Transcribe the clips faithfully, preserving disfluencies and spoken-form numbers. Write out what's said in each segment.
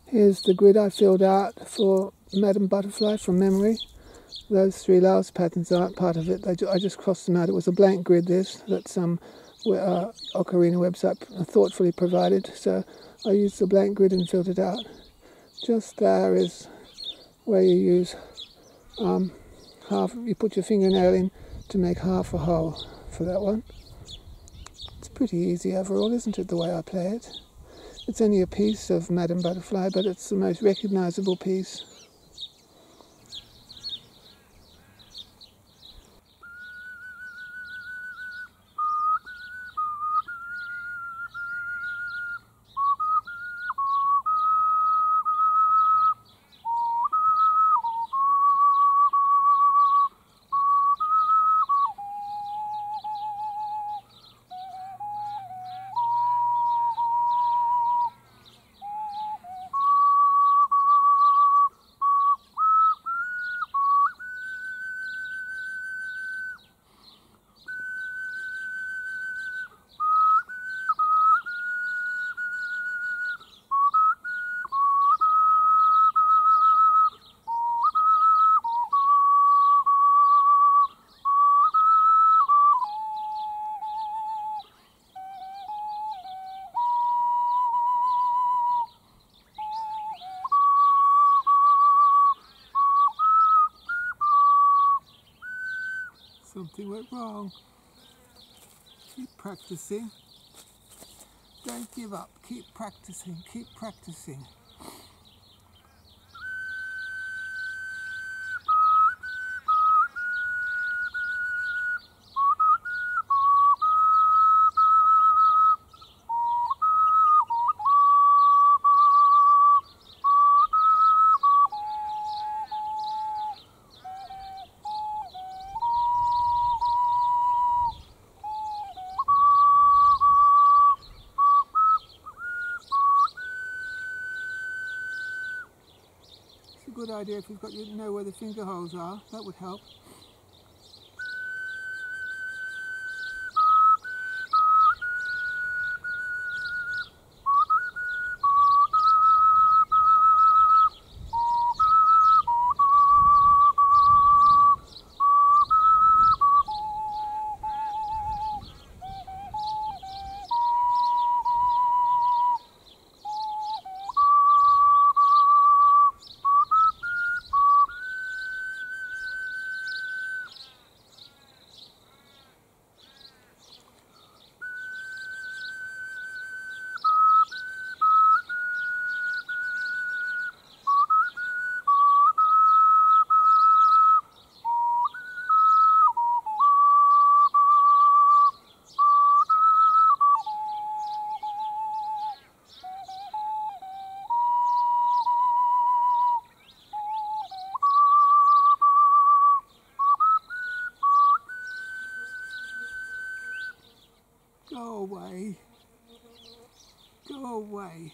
Here's the grid I filled out for Madam Butterfly from memory. Those three last patterns aren't part of it. Ju I just crossed them out. It was a blank grid, this, that some uh, Ocarina website thoughtfully provided. So I used the blank grid and filled it out. Just there is where you use um, half, you put your fingernail in to make half a hole for that one. It's pretty easy overall, isn't it, the way I play it? It's only a piece of Madam Butterfly, but it's the most recognisable piece. Something went wrong. Keep practicing. Don't give up. Keep practicing. Keep practicing. It's a good idea if you've got you know where the finger holes are. That would help. Go away. Go away.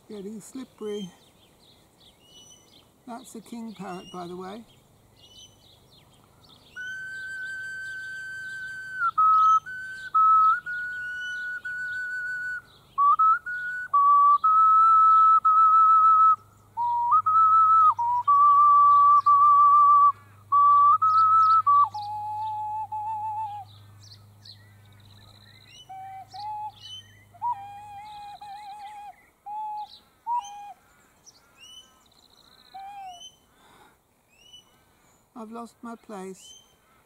Getting slippery. That's a king parrot, by the way. I've lost my place.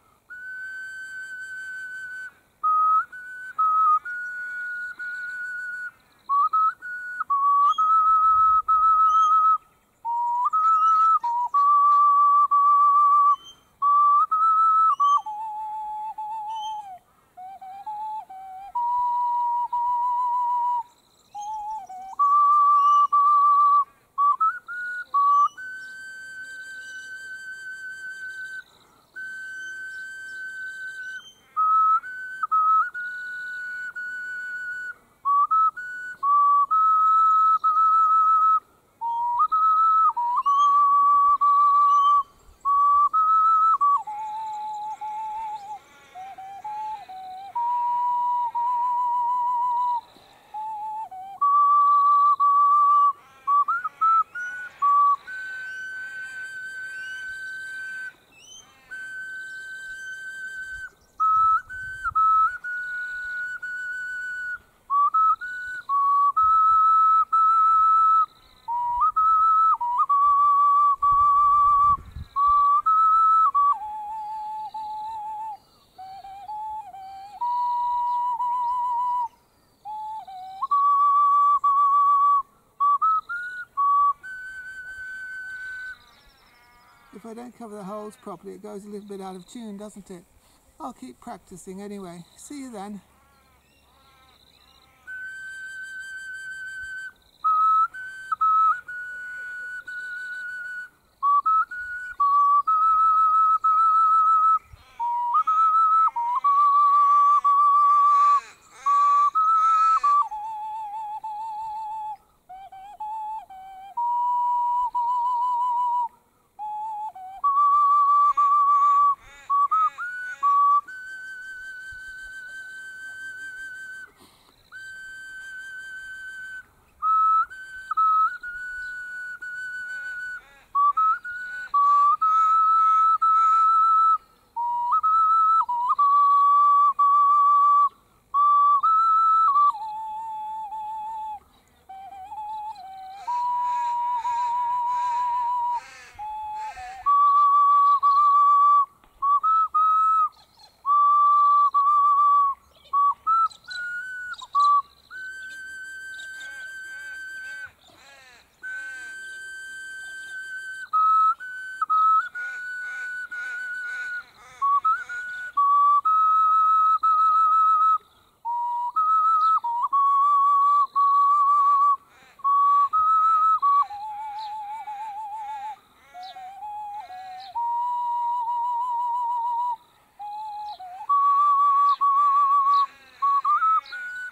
If I don't cover the holes properly, it goes a little bit out of tune, doesn't it? I'll keep practicing anyway. See you then.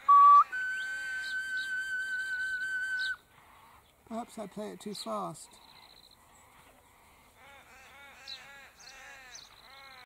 Perhaps I play it too fast.